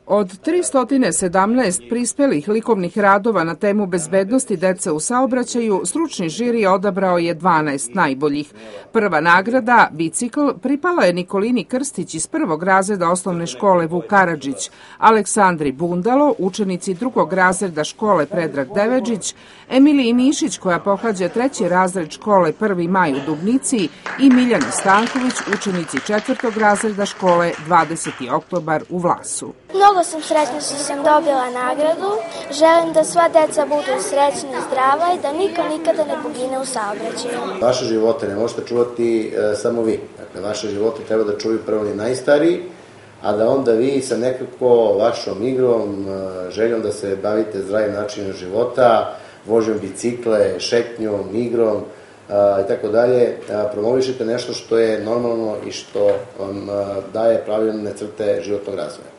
Od 317 prispelih likovnih radova na temu bezbednosti dece u saobraćaju, stručni žiri odabrao je 12 najboljih. Prva nagrada, bicikl, pripala je Nikolini Krstić iz prvog razreda osnovne škole Vuk Karadžić, Aleksandri Bundalo, učenici drugog razreda škole Predrag Devedžić, Emiliji Mišić koja pohađa treći razred škole 1. maj u Dubnici i Miljani Stanković, učenici četvrtog razreda škole 20. oktobar u Vlasu. Mnogo sam srećna što sam dobila nagradu. Želim da sva deca budu srećna i zdrava i da niko nikada ne pogine u saobraćaju. Vaše živote ne možete čuvati samo vi. Dakle, vaše živote treba da čuvaju prvo ni najstariji, a da onda vi sa nekako vašom igrom, željom da se bavite zdravim načinom života, vožnjom bicikle, šetnjom, igrom i tako dalje, promovišete nešto što je normalno i što vam daje pravilne crte životnog razvoja.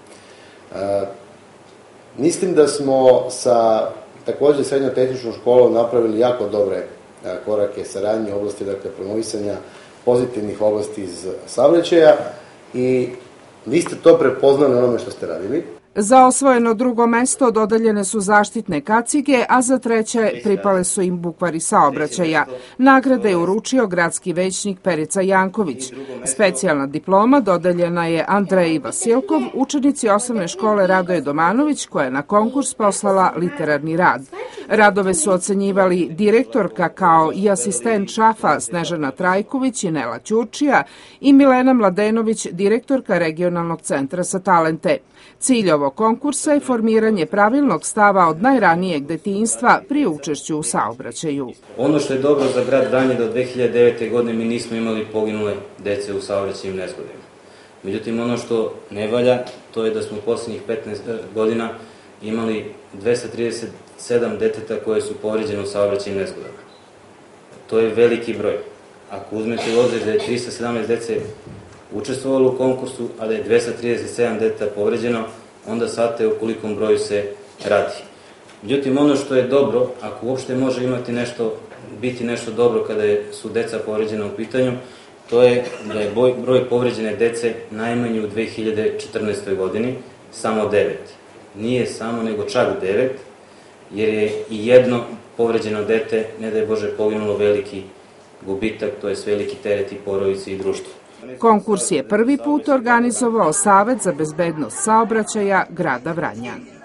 Mislim da smo sa takođe srednjo-tehničkom školom napravili jako dobre korake saradnje u oblasti, dakle, promovisanja pozitivnih oblasti iz saobraćaja i vi ste to prepoznali onome što ste radili. Za osvojeno drugo mesto dodeljene su zaštitne kacige, a za treće pripale su im bukvari saobraćaja. Nagrade je uručio gradski većnik Perica Janković. Specijalna diploma dodeljena je Andreji Vasilkov, učenici osnovne škole Radoje Domanović, koja je na konkurs poslala literarni rad. Radove su ocenjivali direktorka kao i asistent šafa Snežana Trajković i Nela Ćurčija i Milena Mladenović, direktorka regionalnog centra za talente. Cilj ovog konkursa je formiranje pravilnog stava od najranijeg detinjstva pri učešću u saobraćaju. Ono što je dobro za grad Vranje da od 2009. godine mi nismo imali poginule dece u saobraćajnim nezgodama. Međutim, ono što ne valja, to je da smo u poslednjih 15 godina imali 237 deteta koje su povređene u saobraćajnim nezgodama. To je veliki broj. Ako uzmete u obzir da je 317 dece učestvovalo u konkursu, a da je 237 deteta povređeno, onda shvatite u kolikom broju se radi. Međutim, ono što je dobro, ako uopšte može biti nešto dobro kada su deca povređena u pitanju, to je da je broj povređene dece najmanji u 2014. godini, samo 9. Nije samo, nego čak 9, jer je i jedno povređeno dete, ne da je Bože, poginulo veliki gubitak, to je veliki teret i porodici i društvu. Konkurs je prvi put organizovao Savet za bezbednost saobraćaja grada Vranja.